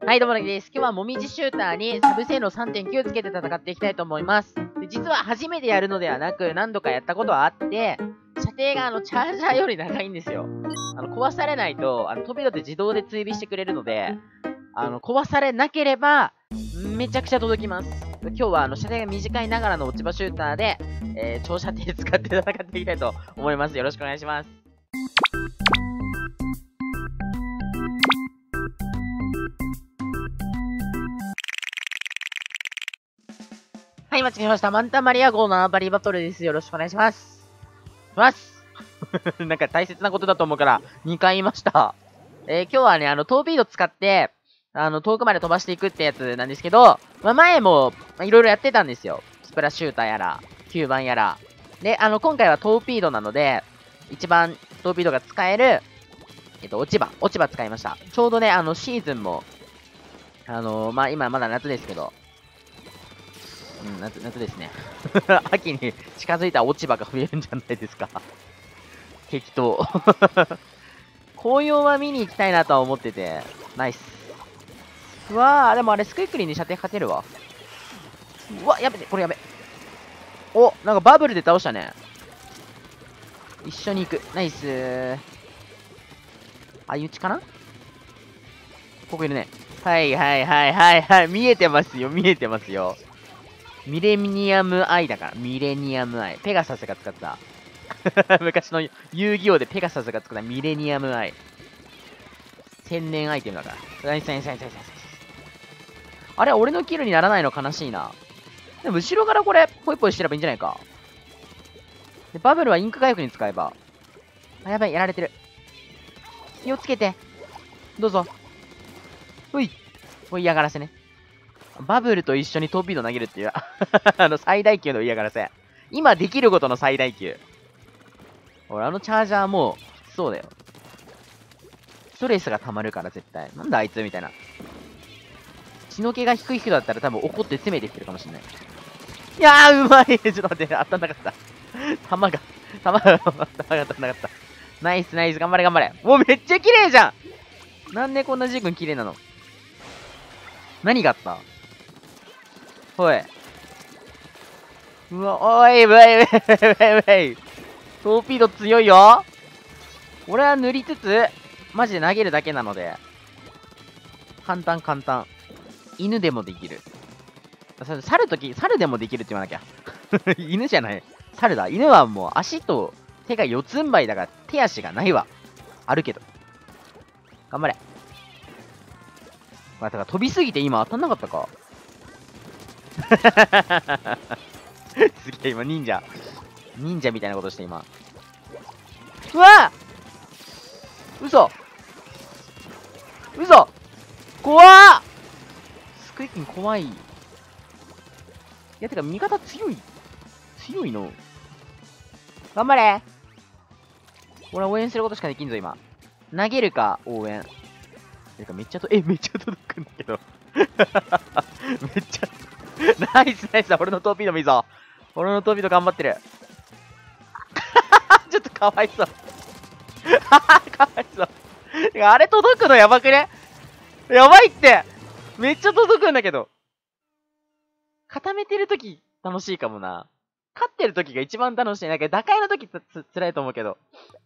はい、どうもなぎです。今日はもみじシューターにサブ性能 3.9 つけて戦っていきたいと思います。で実は初めてやるのではなく、何度かやったことはあって、射程がチャージャーより長いんですよ。壊されないと、トビドって自動で追尾してくれるので、壊されなければ、めちゃくちゃ届きます。今日は射程が短いながらの落ち葉シューターで、長射程使って戦っていきたいと思います。よろしくお願いします。はい、間違えました。マンタマリア号のアーバリーバトルです。よろしくお願いします。なんか大切なことだと思うから、2回言いました。今日はね、トーピード使って、遠くまで飛ばしていくってやつなんですけど、前も、いろいろやってたんですよ。スプラシューターやら、吸盤やら。で、今回はトーピードなので、一番トーピードが使える、落ち葉使いました。ちょうどね、シーズンも、今まだ夏ですけど、夏ですね。秋に近づいた落ち葉が増えるんじゃないですか。適当。紅葉は見に行きたいなとは思ってて、ナイス。うわー、でもあれスクイックリーに射程勝てるわ。うわ、やべて、これやべ。お、なんかバブルで倒したね。一緒に行く。ナイスー。相打ちかな？ここいるね。はい。見えてますよ。ミレニアムアイだから。ミレニアムアイ。ペガサスが使った。昔の遊戯王でペガサスが使ったミレニアムアイ。天然アイテムだから。ナイス。あれ、俺のキルにならないの悲しいな。でも後ろからこれ、ポイポイしてればいいんじゃないか。で、バブルはインク回復に使えば。あ、やばい、やられてる。気をつけて。どうぞ。ほい。嫌がらせね。バブルと一緒にトーピード投げるっていう、最大級の嫌がらせ。今できることの最大級。俺、チャージャーもう、そうだよ。ストレスが溜まるから絶対。なんだあいつみたいな。血の気が低い人だったら多分怒って攻めてきてるかもしれない。いやー、うまいちょっと待って、当たんなかった。弾が当たんなかった。ナイス、頑張れ。もうめっちゃ綺麗じゃん。なんでこんなジー君綺麗なの？何があった？おい。うわ、おい。トーピード強いよ。俺は塗りつつ、マジで投げるだけなので。簡単。犬でもできる。猿でもできるって言わなきゃ。犬じゃない。猿だ。犬はもう足と手が四つん這いだから手足がないわ。あるけど。頑張れ。だから飛びすぎて今当たんなかったか。すげえ、今忍者みたいなことして今。うわ嘘怖っ。スクイッキン怖い。いや、てか味方強いの。頑張れ。俺は応援することしかできんぞ今。投げるか応援。てかめっちゃ届くんだけど。めっちゃナイス。俺のトーピードもいいぞ。俺のトーピード頑張ってる。ちょっとかわいそう。てかあれ届くのやばくね？やばいって。めっちゃ届くんだけど。固めてるとき楽しいかもな。勝ってるときが一番楽しい。なんか打開のときつらいと思うけど。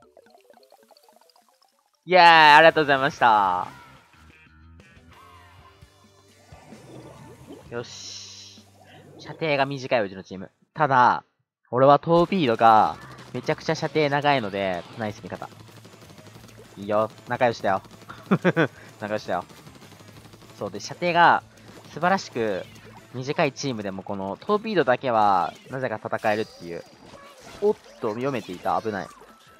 いやー、ありがとうございました。よし。射程が短い、うちのチーム。ただ、俺はトーピードがめちゃくちゃ射程長いので、ナイス味方。いいよ。仲良しだよ。そうで、射程が素晴らしく短いチームでもこのトーピードだけはなぜか戦えるっていう。おっと、読めていた。危ない。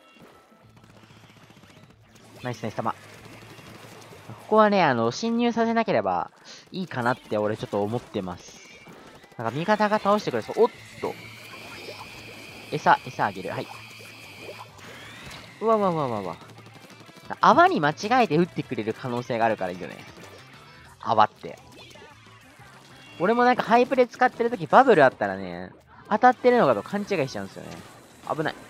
ナイス、弾。ここはね、侵入させなければいいかなって俺ちょっと思ってます。なんか味方が倒してくれそう。おっと。餌あげる。はい。うわ。泡に間違えて撃ってくれる可能性があるからいいよね。泡って。俺もなんかハイプレ使ってるときバブルあったらね、当たってるのかと勘違いしちゃうんですよね。危ない。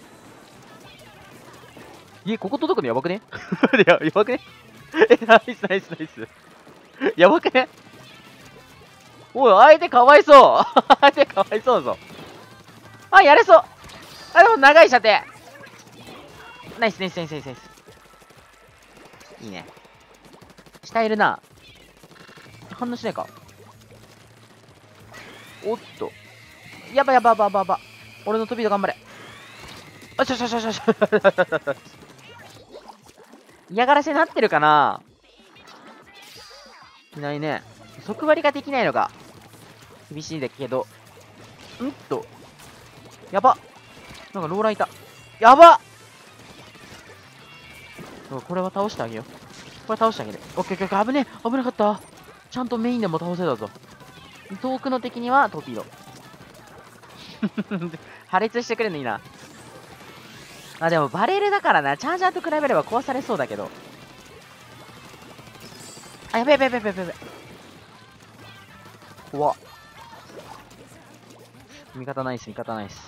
ここ届くのやばくね？やばくね？ナイス。 やばくね？おい、相手かわいそう相手かわいそうぞ。あ、やれそう。あ、でも長い射程。ナイスナイスナイスナイスナイス。いいね。下いるな。反応しないか。おっと。やばやばやばやばやば。俺の飛び度頑張れ。あちょちょちょちょちょ。嫌がらせになってるかないないね。即割りができないのが厳しいんだけど。んっと。やば。なんかローラーいた。やば。これは倒してあげよう。これ倒してあげる。オッケーオッケーオッケー。危ねえ。危なかった。ちゃんとメインでも倒せたぞ。遠くの敵にはトピード。破裂してくれるのいいな。あ、でもバレルだからな。チャージャーと比べれば壊されそうだけど。あ、やべやべやべやべやべ。怖っ。味方ナイス、味方ナイス。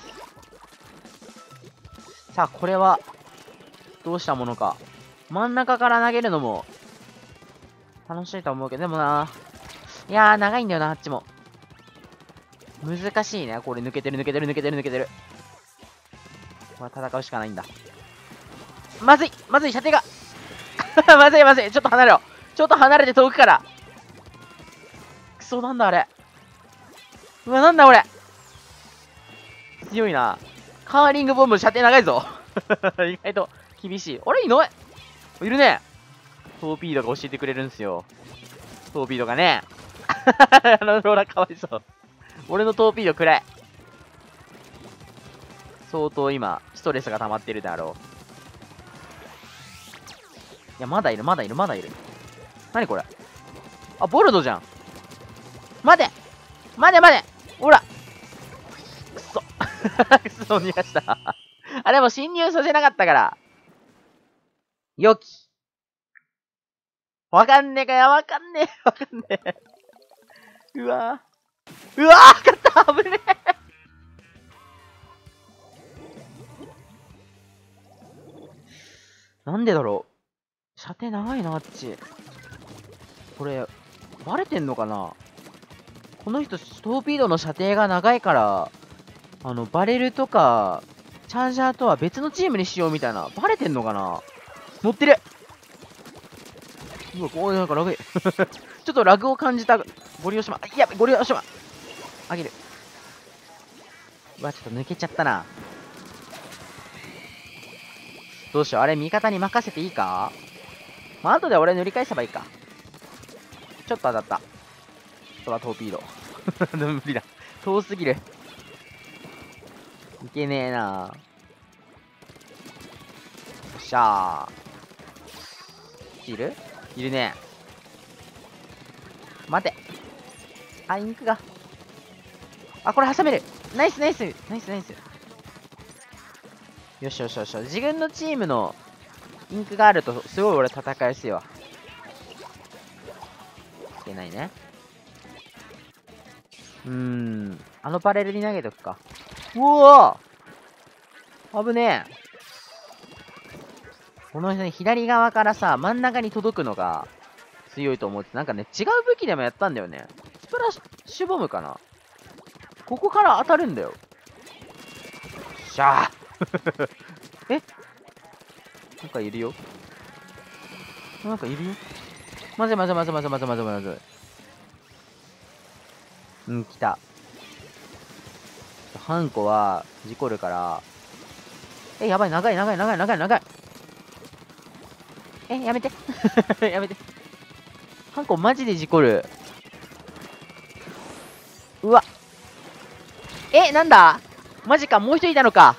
さあ、これは、どうしたものか。真ん中から投げるのも、楽しいと思うけど、でもな。いやー、長いんだよな、あっちも。難しいね。これ抜けてる、抜けてる、抜けてる、抜けてる。これ戦うしかないんだ。まずいまずい射程がまずいまずいちょっと離れろちょっと離れて遠くからクソなんだあれうわなんだ俺強いなカーリングボム射程長いぞ意外と厳しいあれいないいるねトーピードが教えてくれるんすよトーピードがねあのローラかわいそう俺のトーピードくらい相当今ストレスが溜まってるだろういや、まだいる、まだいる、まだいる。なにこれあ、ボルドじゃん。待て待て待てほらくそくそ、逃がしたあ、でも侵入させなかったから。よき。わかんねえかや、わかんねえ、わかんねえ。うわぁ。うわぁ勝った危ねえなんでだろう射程長いな、あっち。これ、バレてんのかなこの人、トーピードの射程が長いから、バレルとか、チャージャーとは別のチームにしようみたいな。バレてんのかな乗ってるうわ、こうなんかラグい。ちょっとラグを感じた。ゴリ押しま。いや、ゴリ押しま。あげる。うわ、ちょっと抜けちゃったな。どうしよう。あれ、味方に任せていいかまあ、後で俺塗り返せばいいか。ちょっと当たった。あとはトーピード。無理だ。遠すぎる。いけねえな。よっしゃー。いるいるね。待て。あ、インクが。あ、これ挟める。ナイスナイス。ナイスナイス。よしよしよし。自分のチームのインクがあると、すごい俺戦いやすいわ。いけないね。あのバレルに投げとくか。うわぁ危ねえ。この人ね、左側からさ、真ん中に届くのが強いと思って、なんかね、違う武器でもやったんだよね。スプラッシュボムかなここから当たるんだよ。しゃーえなんかいるよ。なんかいるよ。まずいまずいまずいまずいまずいまずいまずい。来た。ハンコは、事故るから。やばい、長い、長い、長い、長い、長い。やめて。やめて。ハンコマジで事故る。うわ。なんだマジか、もう一人いたのか。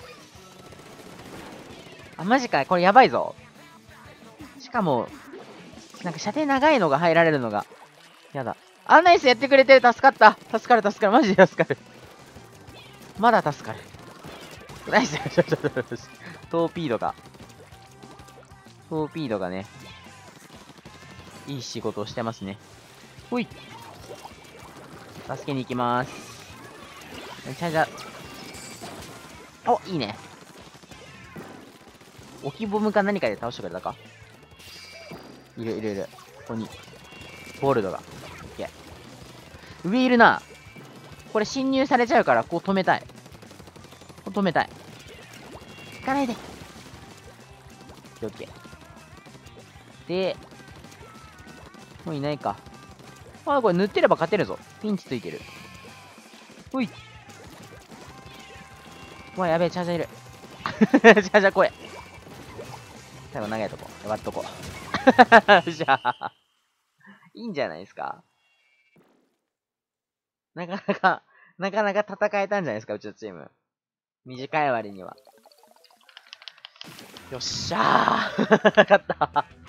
あ、マジか、これやばいぞ。しかも、なんか射程長いのが入られるのが、やだ。あ、ナイスやってくれてる、助かった。助かる、助かる、マジで助かる。まだ助かる。ナイストーピードが。トーピードがね、いい仕事をしてますね。ほい。助けに行きます。チャージャー。お、いいね。置きボムか何かで倒してくれたかいるいるいる。ここに。 ボルドが。オッケー。上いるな。これ侵入されちゃうから、こう止めたい。こう止めたい。行かないで。オッケー。で、もういないか。あ、これ塗ってれば勝てるぞ。ピンチついてる。ほい。うわ、やべえ、チャージャーいる。チャージャー怖え。最後投げとこう。割っとこう。じゃあ、いいんじゃないですか。なかなか戦えたんじゃないですか、うちのチーム。短い割には。よっしゃー勝った